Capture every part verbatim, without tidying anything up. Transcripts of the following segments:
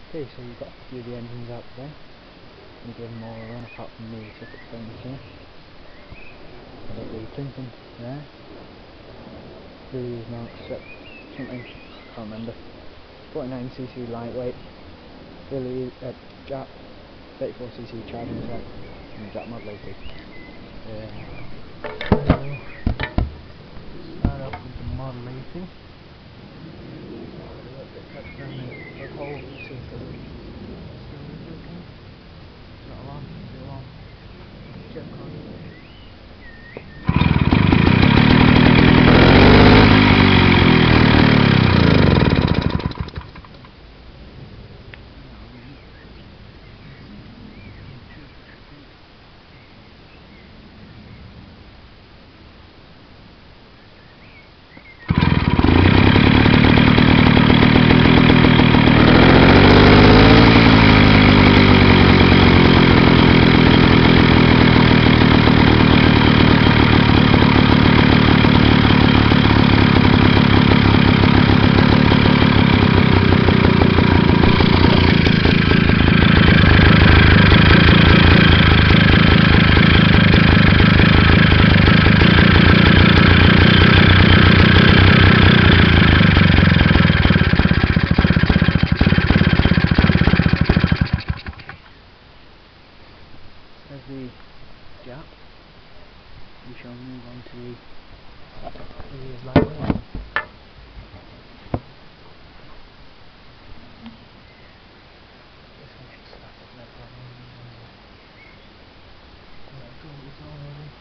Okay, so you've got a few of the engines out there. You give them all a run apart from the ticket thing here. I've got the Clinton there. The Mark set something, I can't remember. forty-nine c c lightweight. Villiers, uh, J A P thirty-four c c charging set and J A P modulated. Um, start off with the modulating. The whole system still working. It's not alarm, it's alarm. Check on There's the J A P. We shall move on to the Villiers lightweight. This one should start up no problem. Yeah, I've got this already.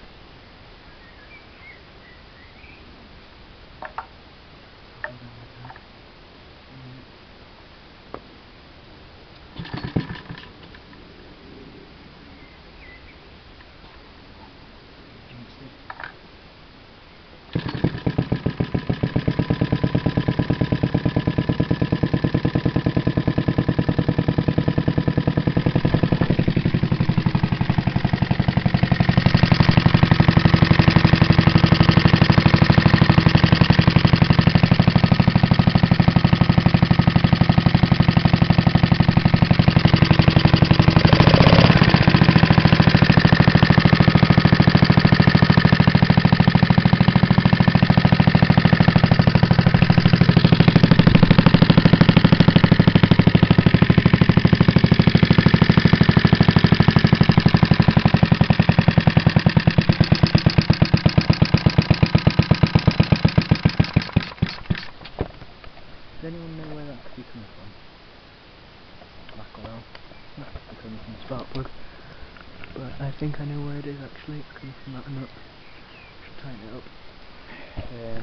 Does anyone know where that could be coming from? Black oil. That could be coming from the spark plug. But I think I know where it is actually. It's coming from that nut. Should tighten it up. Um,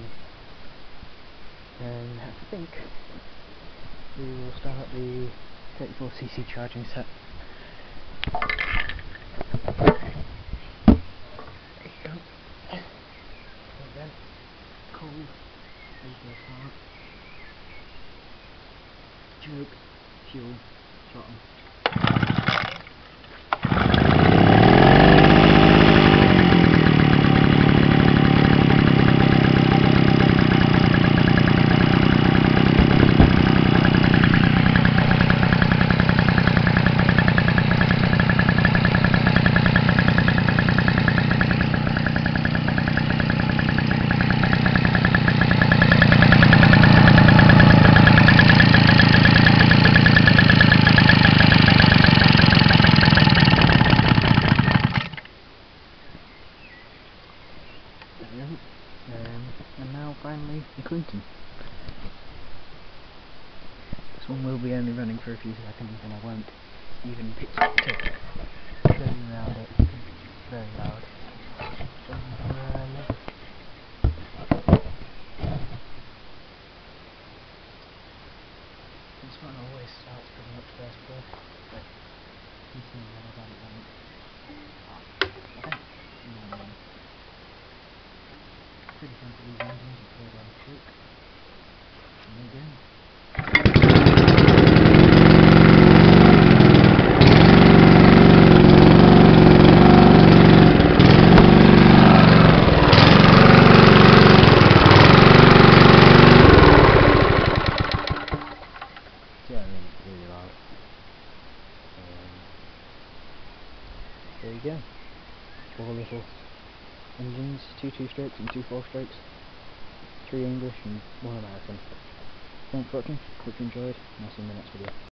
and I think we will start up the thirty-four c c charging set. There you go. Again, cold. Reverse heart. Choke, fuel, throttle. Um, and now finally the Clinton. This one will be only running for a few seconds and I won't even pitch it to show you around it. It's very loud. This one always starts pretty much first birth, but you can see when I've had it running. Okay. No, pretty simple these engines, you put it on choke, and again. Yeah, really, really loud. there you go. Four little engines, two two-strokes and two four-strokes, three English and one American. Thanks for watching, hope you enjoyed, and I'll see you in the next video.